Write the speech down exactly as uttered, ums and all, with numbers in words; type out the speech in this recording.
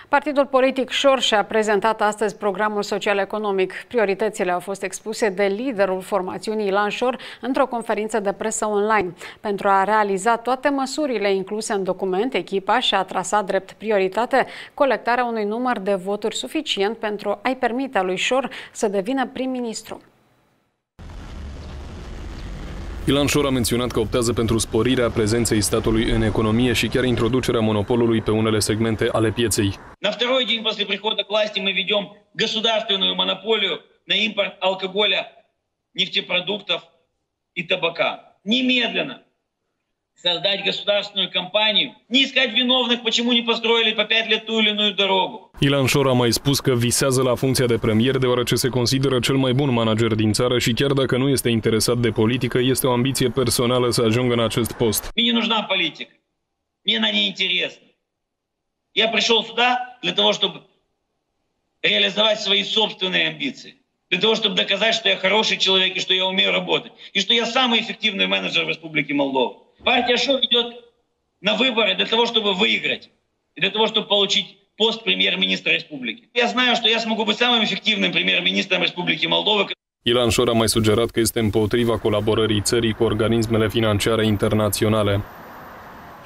Partidul politic Șor și-a prezentat astăzi programul social-economic. Prioritățile au fost expuse de liderul formațiunii Ilan Șor într-o conferință de presă online. Pentru a realiza toate măsurile incluse în document, echipa și-a trasat drept prioritate colectarea unui număr de voturi suficient pentru a-i permite lui Șor să devină prim-ministru. Ilan Șor a menționat că optează pentru sporirea prezenței statului în economie și chiar introducerea monopolului pe unele segmente ale pieței. На второй день после прихода к власти мы ведем государственную монополию на импорт алкоголя, нефтепродуктов и табака. Немедленно создать государственную компанию, не искать виновных, почему не построили по пять лет ту или иную дорогу. Ilan Șor a mai spus că visează la funcția de premier deoarece se consideră cel mai bun manager din țară și chiar dacă nu este interesat de politică, este o ambiție personală să ajungă în acest post. Мне не нужна политика. Мне она не интересна. Я пришел сюда для того, чтобы реализовать свои собственные амбиции. Для того, чтобы доказать, что я хороший человек и что я умею работать. И что я самый эффективный менеджер в Республике Молдова. Партия Шор идет на выборы для того, чтобы выиграть. И для того, чтобы получить пост премьер-министра республики. Я знаю, что я смогу быть самым эффективным премьер-министром Республики Молдова. Ilan Șor a mai sugerat că este împotriva colaborării țării cu organismele financiare internaționale.